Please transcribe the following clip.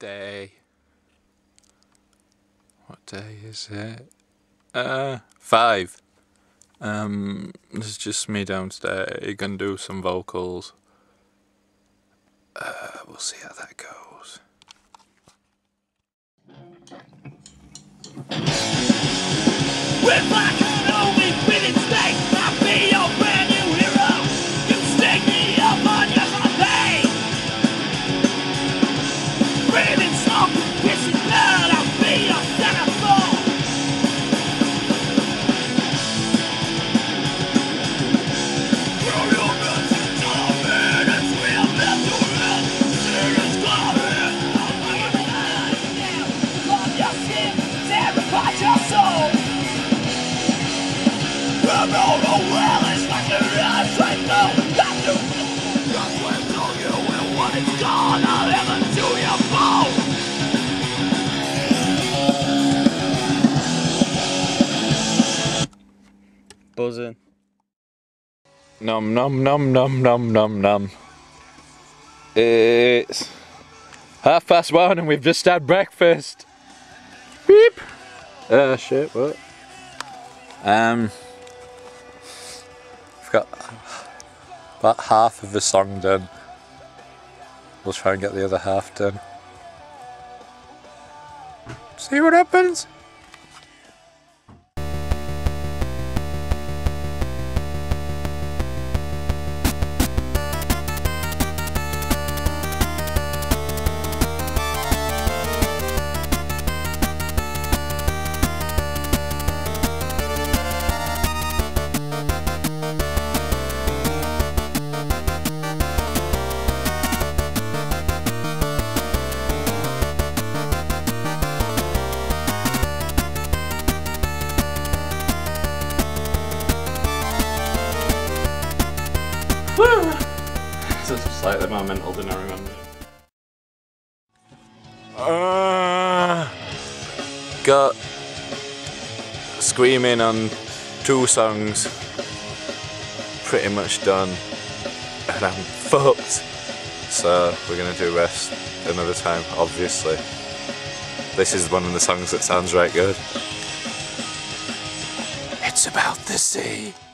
day. What day is it? 5. This is just me downstairs. Gonna do some vocals. We'll see how that goes. We're back and only winning state. I'll be your brand new hero. You stick me up on your pay. Breathing smoke, kissing blood. I'll be your centerfold. Throw your guns and tell me it's real left to run. Serious glory. I'll bring it alive. Love your skin, terrify your soul. I'm all the well, it's like your eyes right now. That's the just when tell you when what it's gone, I'll ever do your bone. Buzzing. Nom nom nom nom nom nom nom. It's 1:30 and we've just had breakfast. Beep. Shit, what? Got about half of the song done. We'll try and get the other half done. See what happens. It's slightly more mental than I remember. Got screaming on 2 songs pretty much done and I'm fucked. So we're gonna do rest another time, obviously. This is one of the songs that sounds right good. It's about the sea.